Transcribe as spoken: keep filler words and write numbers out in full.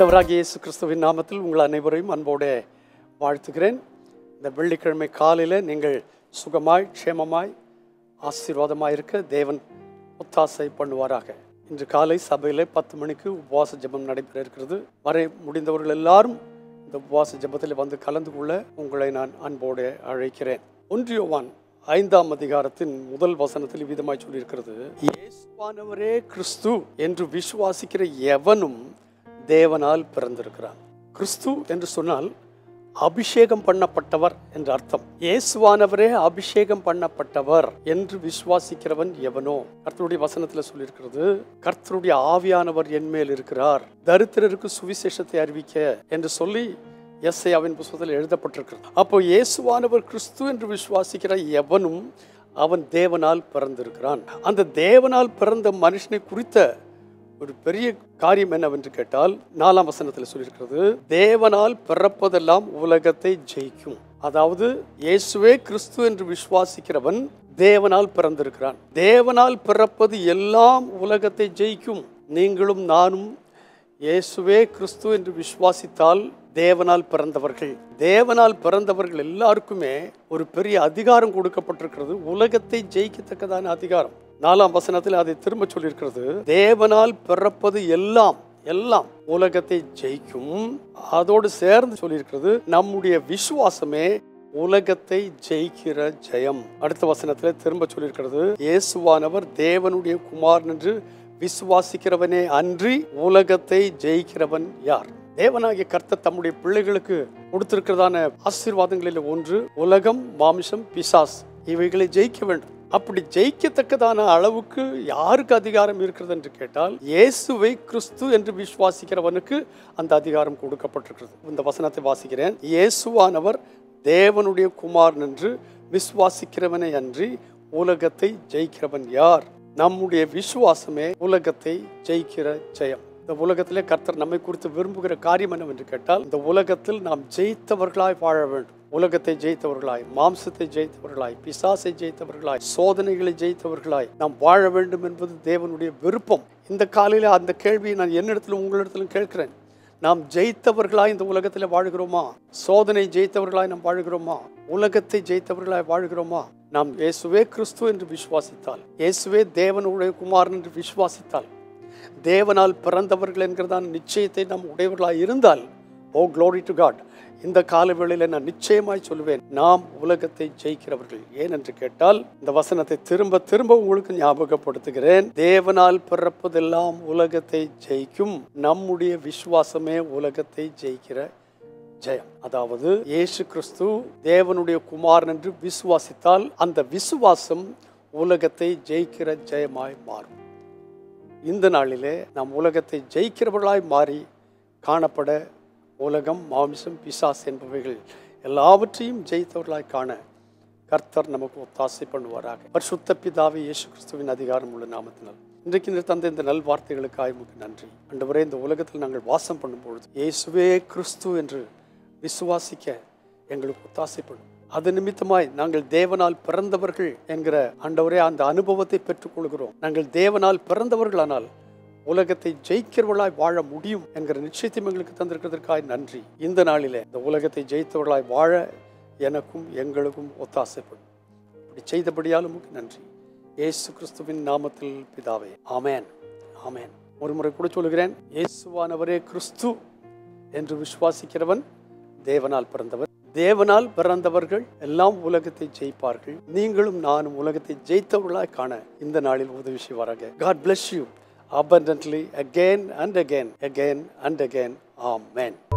ஆண்டவராகிய இயேசு கிறிஸ்துவின் நாமத்தில் உங்கள் அனைவரையும் அன்போடு வாழ்த்துகிறேன். இந்த வெள்ளிக்கிழமை காலையில் நீங்கள் சுகமாய் க்ஷேமமாய் ஆசீர்வாதமாக இருக்க தேவன் ஒத்தாசை பண்ணுவாராக. இன்று காலை சபையில் பத்து மணிக்கு உபவாச ஜெபம் நடைபெற இருக்கிறது. வரை முடிந்தவர்கள் எல்லாரும் இந்த உபவாச ஜெபத்தில் வந்து கலந்து கொள்ள உங்களை நான் அன்போடு அழைக்கிறேன். ஒன்று யோவான் ஐந்தாம் அதிகாரத்தின் முதல் வசனத்தில் விதமாய் சொல்லியிருக்கிறது, இயேசுவானவரே கிறிஸ்து என்று விசுவாசிக்கிற எவனும் தேவனால் பிறந்திருக்கிறான். கிறிஸ்து என்று சொன்னால் அபிஷேகம் பண்ணப்பட்டவர் என்று அர்த்தம். இயேசுவானவரே அபிஷேகம் பண்ணப்பட்டவர் என்று விசுவாசிக்கிறவன் எவனோ. கர்த்தருடைய வசனத்தில் சொல்லியிருக்கிறது, கர்த்தருடைய ஆவியானவர் என் மேல் இருக்கிறார், தரித்திரருக்கு சுவிசேஷத்தை அறிவிக்க என்று சொல்லி எஸ்ஐயாவின் புத்தகத்தில் எழுதப்பட்டிருக்கிறது. அப்போ இயேசுவானவர் கிறிஸ்து என்று விசுவாசிக்கிற எவனும் அவன் தேவனால் பிறந்திருக்கிறான். அந்த தேவனால் பிறந்த மனுஷனை குறித்த ஒரு பெரிய காரியம் என்னவென்று கேட்டால், நாலாம் வசனத்தில் சொல்லியிருக்கிறது, தேவனால் பிறப்பதெல்லாம் உலகத்தை ஜெயிக்கும். அதாவது இயேசுவே கிறிஸ்து என்று விசுவாசிக்கிறவன் தேவனால் பிறந்திருக்கிறான். தேவனால் பிறப்பது எல்லாம் உலகத்தை ஜெயிக்கும். நீங்களும் நானும் இயேசுவே கிறிஸ்து என்று விசுவாசித்தால் தேவனால் பிறந்தவர்கள். தேவனால் பிறந்தவர்கள் எல்லாருக்குமே ஒரு பெரிய அதிகாரம் கொடுக்கப்பட்டிருக்கிறது, உலகத்தை ஜெயிக்கத்தக்கதான அதிகாரம். நாலாம் வசனத்தில் அதை திரும்ப சொல்லியிருக்கிறது, தேவனால் பிறப்பது எல்லாம் எல்லாம் உலகத்தை ஜெயிக்கும். அதோடு சேர்ந்து சொல்லியிருக்கிறது, நம்முடைய விசுவாசமே உலகத்தை ஜெயிக்கிற ஜெயம். அடுத்த வசனத்தில் திரும்ப சொல்லியிருக்கிறது, இயேசுவானவர் தேவனுடைய குமாரன் என்று விசுவாசிக்கிறவனே அன்றி உலகத்தை ஜெயிக்கிறவன் யார்? தேவனாகிய கர்த்தர் தம்முடைய பிள்ளைகளுக்கு கொடுத்திருக்கிறதான ஆசீர்வாதங்களில் ஒன்று உலகம், மாமிசம், பிசாஸ், இவைகளை ஜெயிக்க வேண்டும். அப்படி ஜெயிக்கத்தக்கதான அளவுக்கு யாருக்கு அதிகாரம் இருக்கிறது என்று கேட்டால், இயேசுவை கிறிஸ்து என்று விசுவாசிக்கிறவனுக்கு அந்த அதிகாரம் கொடுக்கப்பட்டிருக்கிறது. இந்த வசனத்தை வாசிக்கிறேன், இயேசுவானவர் தேவனுடைய குமாரன் என்று விசுவாசிக்கிறவனை அன்றி உலகத்தை ஜெயிக்கிறவன் யார்? நம்முடைய விசுவாசமே உலகத்தை ஜெயிக்கிற ஜெயம். இந்த உலகத்திலே கர்த்தர் நம்மை குறித்து விரும்புகிற காரியம் என்னவென்று கேட்டால், இந்த உலகத்தில் நாம் ஜெயித்தவர்களாய் வாழ வேண்டும். உலகத்தை ஜெயித்தவர்களாய், மாம்சத்தை ஜெயித்தவர்களாய், பிசாசை ஜெயித்தவர்களாய், சோதனைகளை ஜெயித்தவர்களாய் நாம் வாழ வேண்டும் என்பது தேவனுடைய விருப்பம். இந்த காலையில் அந்த கேள்வியை நான் என்னிடத்திலும் உங்களிடத்திலும் கேட்கிறேன். நாம் ஜெயித்தவர்களாய் இந்த உலகத்தில் வாழ்கிறோமா? சோதனை ஜெயித்தவர்களாய் நாம் வாழ்கிறோமா? உலகத்தை ஜெயித்தவர்களாய் வாழ்கிறோமா? நாம் இயேசுவே கிறிஸ்து என்று விசுவாசித்தால், இயேசுவே தேவனுடைய குமாரன் என்று விசுவாசித்தால், தேவனால் பிறந்தவர்கள் என்கிறதான நிச்சயத்தை நாம் உடையவர்களாய் இருந்தால், ஓ க்ளோரி டு காட், இந்த காலவேளையில் நான் நிச்சயமாய் சொல்லுவேன், நாம் உலகத்தை ஜெயிக்கிறவர்கள். ஏன் என்று கேட்டால், இந்த வசனத்தை திரும்ப திரும்ப உங்களுக்கு ஞாபகப்படுத்துகிறேன், தேவனால் பிறப்பதெல்லாம் உலகத்தை ஜெயிக்கும். நம்முடைய விசுவாசமே உலகத்தை ஜெயிக்கிற ஜெயம். அதாவது இயேசு கிறிஸ்து தேவனுடைய குமாரன் என்று விசுவாசித்தால் அந்த விசுவாசம் உலகத்தை ஜெயிக்கிற ஜெயமாய் மாறும். இந்த நாளிலே நாம் உலகத்தை ஜெயிக்கிறவர்களாய் மாறி காணப்பட, உலகம், மாமிசம், பிசாஸ் என்பவைகள் எல்லாவற்றையும் ஜெயித்தவர்களாய் காண கர்த்தர் நமக்கு ஒத்தாசை பண்ணுவாராக. பரிசுத்த பிதாவே இயேசு கிறிஸ்துவின் அதிகாரம் உள்ள நாமத்தினால் இன்றைக்கு இந்த தந்தை இந்த நல் வார்த்தைகளுக்காக உங்களுக்கு நன்றி. ஆண்டவரே, இந்த உலகத்தில் நாங்கள் வாசம் பண்ணும் பொழுது இயேசுவே கிறிஸ்து என்று விசுவாசிக்க எங்களுக்கு ஒத்தாசை பண்ணும். அது நிமித்தமாய் நாங்கள் தேவனால் பிறந்தவர்கள் என்கிற ஆண்டவரே அந்த அனுபவத்தை பெற்றுக்கொள்கிறோம். நாங்கள் தேவனால் பிறந்தவர்களானால் உலகத்தை ஜெயிக்கிறவர்களாய் வாழ முடியும் என்கிற நிச்சயத்தை எங்களுக்கு தந்திருக்கிறதற்காக நன்றி. இந்த நாளிலே இந்த உலகத்தை ஜெயித்தவர்களாய் வாழ எனக்கும் எங்களுக்கும் ஒத்தாசைப்படும். இப்படி செய்தபடியால் உமக்கு நன்றி. இயேசு கிறிஸ்துவின் நாமத்தில் பிதாவே, ஆமேன், ஆமேன். ஒரு முறை கூட சொல்கிறேன், இயேசுவானவரே கிறிஸ்து என்று விசுவாசிக்கிறவன் தேவனால் பிறந்தவர். தேவனால் பிறந்தவர்கள் எல்லாம் உலகத்தை ஜெயிப்பார்கள். நீங்களும் நானும் உலகத்தை ஜெயித்தவர்களாய் காண இந்த நாளில் உதவி செய்வாராக. God bless you abundantly again and again, again and again. Amen.